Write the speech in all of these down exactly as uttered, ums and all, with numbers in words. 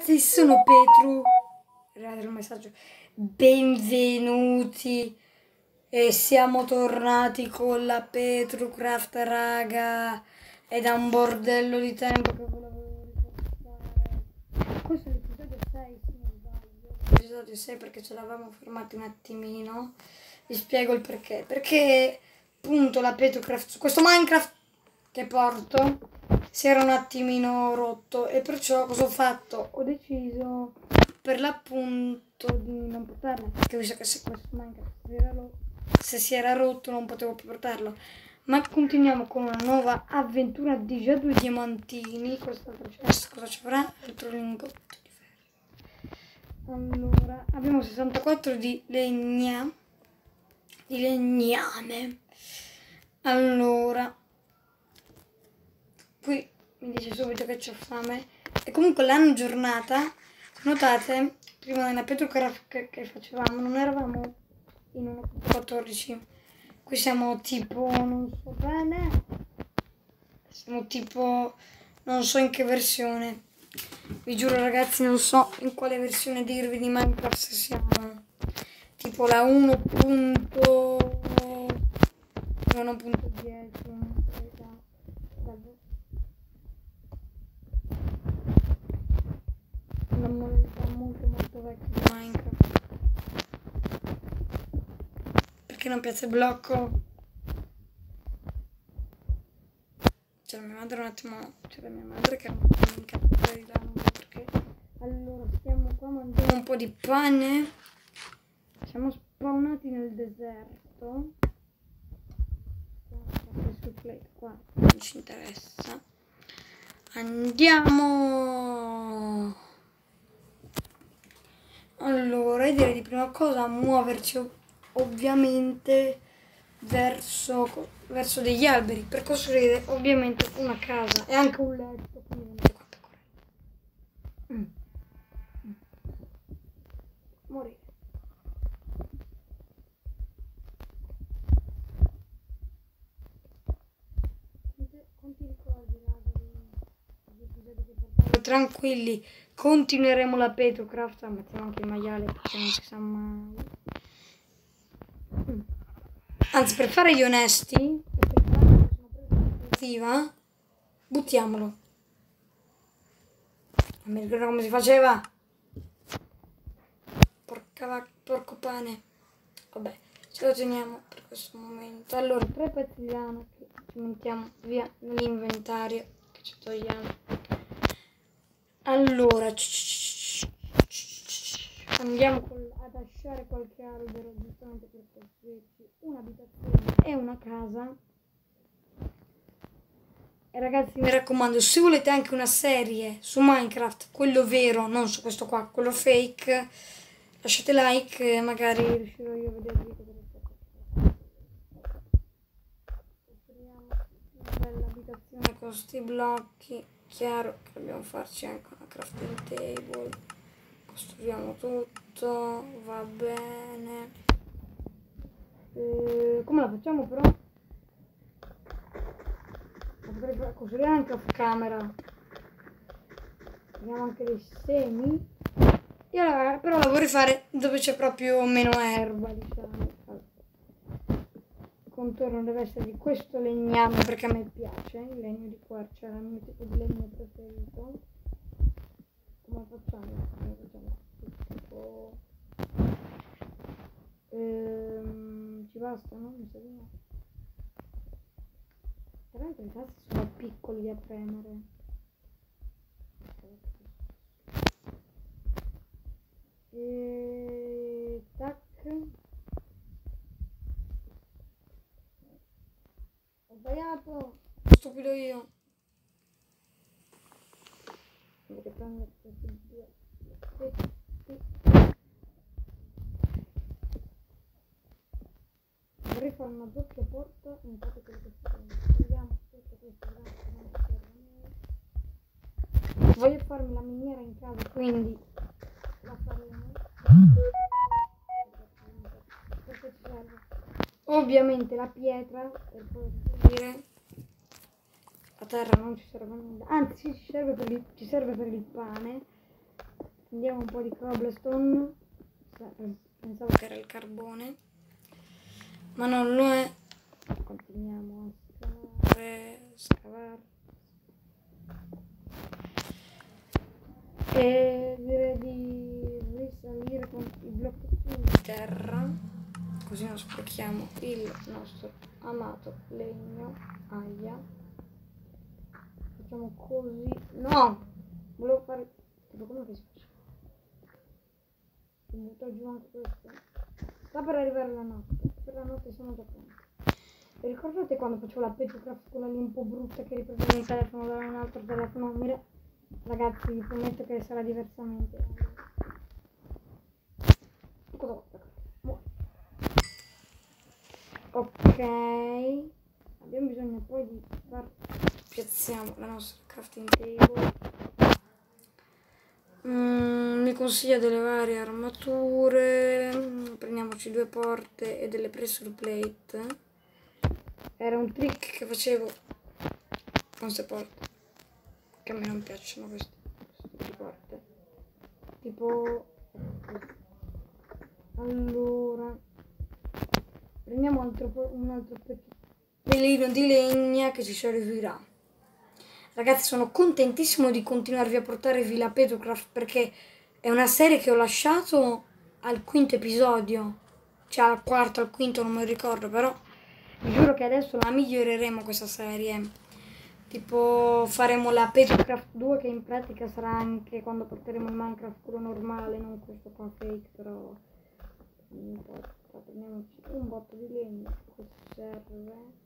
ragazzi, sono Petru. Guardate il messaggio. Benvenuti. E siamo tornati con la Petrucraft, raga. È da un bordello di tempo che volevo riportare. Questo è l'episodio sei, se non sbaglio. L'episodio sei perché ce l'avevamo fermati un attimino. Vi spiego il perché. Perché appunto la Petrucraft su questo Minecraft che porto si era un attimino rotto e perciò cosa ho fatto? Ho deciso per l'appunto di non portarlo, perché ho visto che se questo Minecraft si era rotto, se si era rotto non potevo più portarlo. Ma continuiamo con una nuova avventura di già due diamantini. Quest'altro chest cosa ci avrà? Altro lingotto di ferro. Allora, abbiamo sessantaquattro di legna, di legname. Allora, qui mi dice subito che c'ho fame. E comunque l'hanno aggiornata. Notate, prima nella Petrucraft che, che facevamo non eravamo in uno punto quattordici. Qui siamo tipo, non so bene, siamo tipo, non so in che versione. Vi giuro ragazzi, non so in quale versione dirvi di Minecraft se siamo. Tipo la uno punto dieci. Una modalità molto molto vecchia di Minecraft. Perché non piace il blocco? C'è la mia madre un attimo. C'è la mia madre che non si incazza di là, non so perché. Allora stiamo qua, mangiamo un po' di pane. Siamo spawnati nel deserto. Questo plate qua non ci interessa. Andiamo. Allora, direi di prima cosa muoverci ovviamente verso, verso degli alberi per costruire ovviamente una casa e anche un letto. Quindi vedete qua pecorelle. Mm. Mm. Morire. Quanti ricordi, raga, degli episodi che portavo? Tranquilli, continueremo la Petrucraft, mettiamo anche il maiale perché non si sa mai. Mm. Anzi, per fare gli onesti, per fare che sono preso l'iniziativa, buttiamolo. Non mi ricordo come si faceva. Porca porco pane. Vabbè, ce lo teniamo per questo momento. Allora, tre pezzi di lana che ci mettiamo via nell'inventario, che ci togliamo. Allora, andiamo ad lasciare qualche albero giustamente per costruirci un'abitazione e una casa. E ragazzi, mi raccomando, se volete anche una serie su Minecraft, quello vero, non su questo qua, quello fake, lasciate like e magari riuscirò io a vedervi cosa fate. Costruiamo una bella abitazione con questi blocchi. Chiaro che dobbiamo farci anche una crafting table. Costruiamo tutto, va bene. E come la facciamo però? Potrei costruire anche off camera. Abbiamo anche dei semi. Io la, però la vorrei fare dove c'è proprio meno erba, diciamo. Il contorno deve essere di questo legname perché a me piace. Il legno di quercia è il mio tipo di legno preferito. Come facciamo? Come facciamo? Tipo... Ehm, ci bastano? Mi sa di no. Veramente i tasti sono piccoli da premere. E... tac. Ho sbagliato. Stupido io. Devo prendere questi due. Vorrei fare una doppia porta in caso quello che sto vediamo tutto questo non serve. Voglio farmi la miniera in casa, quindi la faremo. Questo ci serve ovviamente la pietra per poter costruire. La terra non ci serve nulla, anzi ci serve per il, ci serve per il pane. Prendiamo un po' di cobblestone. Pensavo che era il carbone, ma non lo è. Continuiamo a scavare, scavare. E direi di risalire con i blocchi di terra, così non sprechiamo il nostro amato legno. Aia, facciamo così. No, volevo fare tipo come che si faceva. Butto giù anche questo. Sta per arrivare la notte. Per la notte siamo già pronti. Vi ricordate quando facevo la Petrocraft, quella lì un po' brutta che riprendevo il telefono da un altro telefono? Mira, ragazzi, vi prometto che sarà diversamente. Cosa vuoi? Ok. Abbiamo bisogno poi di far. Piazziamo la nostra crafting table. Mm, mi consiglia delle varie armature. Prendiamoci due porte e delle pressure plate. Era un trick che facevo con queste porte, che a me non piacciono queste, queste porte. Tipo, allora prendiamo altro, un altro pelino di legna che ci servirà. Ragazzi, sono contentissimo di continuarvi a portarvi la Petrocraft, perché è una serie che ho lasciato al quinto episodio, cioè al quarto, al quinto, non me lo ricordo, però vi giuro che adesso la miglioreremo questa serie. Tipo faremo la Petrocraft due, che in pratica sarà anche quando porteremo il Minecraft quello normale, non questo qua fake, però prendiamoci un botto di legno che serve.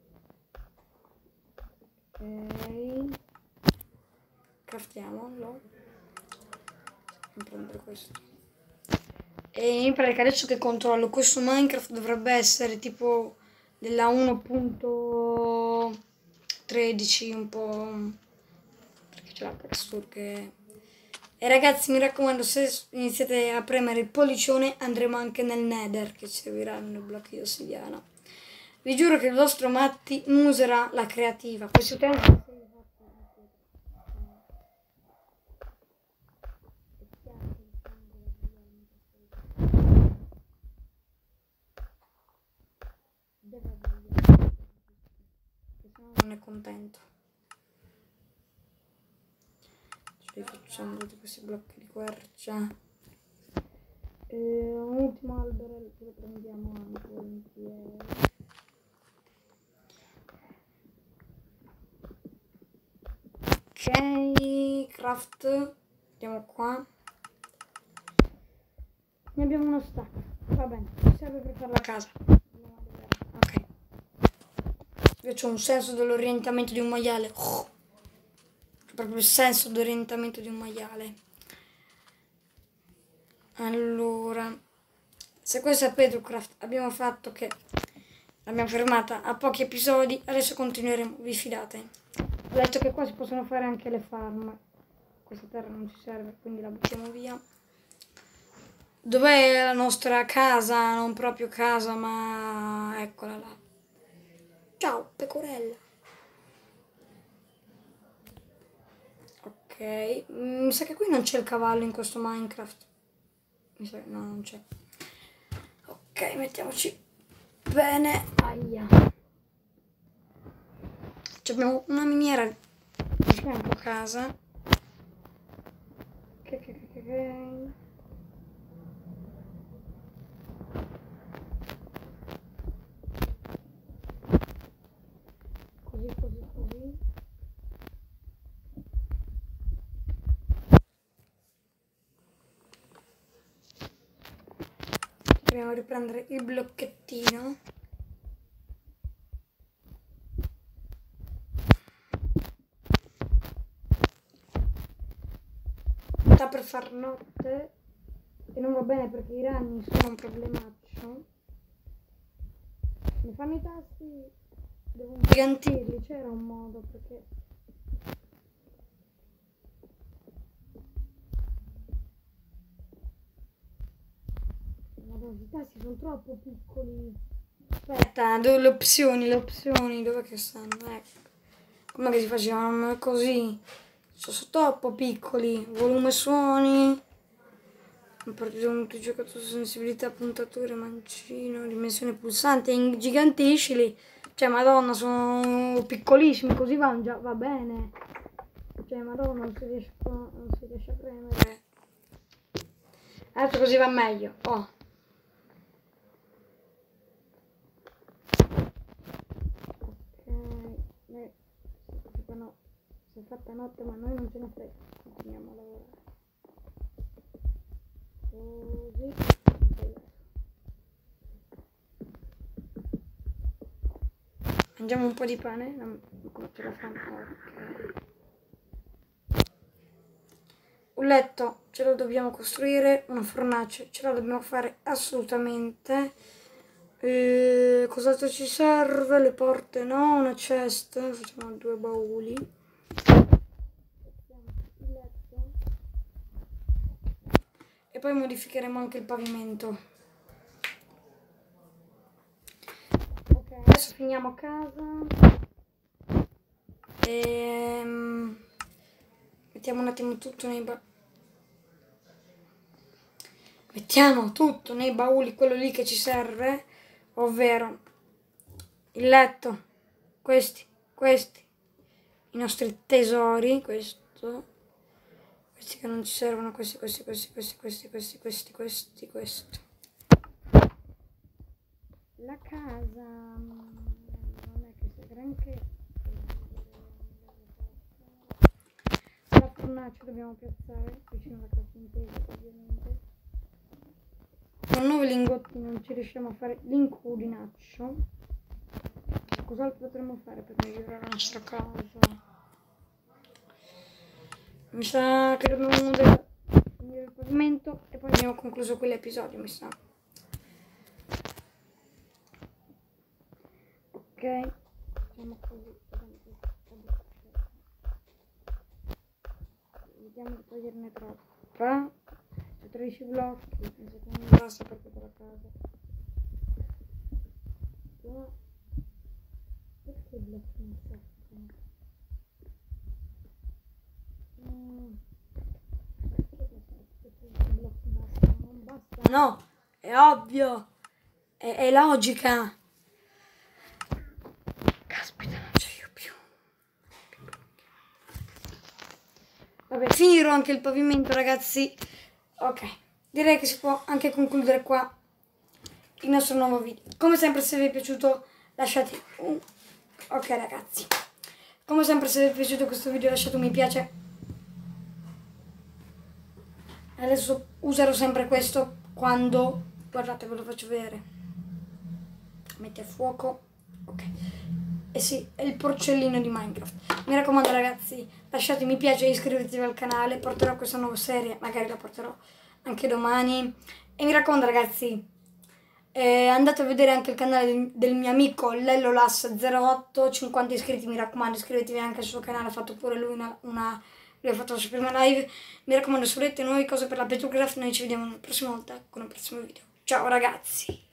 Ok, craftiamolo. Prendere questo. E in pratica adesso che controllo, questo Minecraft dovrebbe essere tipo della uno punto tredici, un po', perché c'è la texture che. E ragazzi, mi raccomando, se iniziate a premere il pollicione andremo anche nel Nether, che ci serviranno i blocchi di ossidiana. Vi giuro che il vostro Matti non userà la creativa. Questo tempo non è contento. Ci facciamo tutti questi blocchi di quercia. E un ultimo albero che lo prendiamo anche volentieri. Ok, craft. Andiamo qua. Ne abbiamo uno stack. Va bene, ci serve per fare la casa. Ok. Io ho un senso dell'orientamento di un maiale. Oh. Proprio il senso d'orientamento di un maiale. Allora, se questa è Petrocraft abbiamo fatto che l'abbiamo fermata a pochi episodi, adesso continueremo, vi fidate. Ho detto che qua si possono fare anche le farm. Questa terra non ci serve, quindi la buttiamo via. Dov'è la nostra casa? Non proprio casa, ma eccola là. Ciao, pecorella. Ok, mi sa che qui non c'è il cavallo in questo Minecraft. Mi sa che no, non c'è. Ok, mettiamoci bene. Aia. Abbiamo una miniera di fianco a casa. Che che che che che. Così, così, così. Dobbiamo riprendere il blocchettino. Sta per far notte e non va bene perché i ragni sono un problemaccio. Mi fanno i tasti, devo ingigantirli, c'era un modo perché. Madonna, i tasti sono troppo piccoli. Aspetta, dove le opzioni, le opzioni, dove che stanno? Ecco. Come che si facevano così? Sono troppo piccoli. Volume suoni. Ho partito multigiocato su sensibilità, puntature, mancino, dimensione pulsante, ingigantiscili. Cioè, madonna, sono piccolissimi, così vanno già, va bene. Cioè, madonna, non si riesce a, non si riesce a premere. Adesso così va meglio. Oh. Ok. Eh, no, si è fatta notte, ma noi non ce ne frega. Continuiamo a lavorare. Così. Mangiamo un po' di pane, non come ce la fanno. Okay. Un letto ce lo dobbiamo costruire, una fornace ce la dobbiamo fare assolutamente. E cos'altro ci serve? Le porte no, una cesta, facciamo due bauli. Il letto. E poi modificheremo anche il pavimento. Ok, adesso finiamo casa. E mettiamo un attimo tutto nei bauli. Mettiamo tutto nei bauli, quello lì che ci serve, ovvero il letto, questi, questi, i nostri tesori, questo, questi che non ci servono, questi, questi, questi, questi, questi, questi, questi, questi, questo. La casa non è che sia granché. La fornace dobbiamo piazzare vicino alla casa intesa, ovviamente. Con nove lingotti non ci riusciamo a fare l'incudinaccio. Cos'altro potremmo fare per migliorare la nostra casa? Mi sa che dobbiamo finire il pavimento e poi abbiamo concluso quell'episodio, mi sa. Ok, facciamo così. Vediamo di toglierne troppa. tredici blocchi, penso che non basta per tutta la casa. No. Perché i blocchi non servono? Mm. Perché i blocchi bastano? Non basta. No, è ovvio, è, è logica. Caspita, non c'è io più. Vabbè, finirò anche il pavimento, ragazzi. Ok, direi che si può anche concludere qua il nostro nuovo video. Come sempre, se vi è piaciuto lasciate un... Ok ragazzi, come sempre se vi è piaciuto questo video lasciate un mi piace. Adesso userò sempre questo quando... Guardate, ve lo faccio vedere. Metti a fuoco. Ok. E sì, è il porcellino di Minecraft. Mi raccomando ragazzi, lasciate mi piace e iscrivetevi al canale. Porterò questa nuova serie, magari la porterò anche domani. E mi raccomando ragazzi, eh, andate a vedere anche il canale del, del mio amico Lellolas zero otto, cinquanta iscritti, mi raccomando, iscrivetevi anche al suo canale, ha fatto pure lui una, una lui ha fatto la sua prima live. Mi raccomando, se volete nuove cose per la Petrocraft, noi ci vediamo la prossima volta con il prossimo video. Ciao ragazzi!